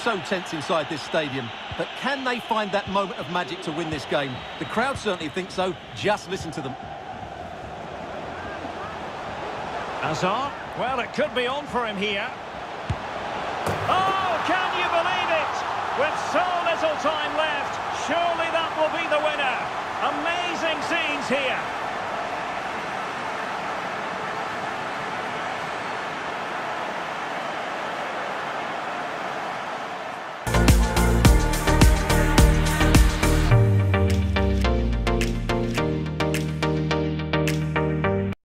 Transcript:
so tense inside this stadium. But can they find that moment of magic to win this game? The crowd certainly think so. Just listen to them. Hazard. Well, it could be on for him here. Oh, can you believe it? With so little time left, surely that will be the winner. Amazing scenes here.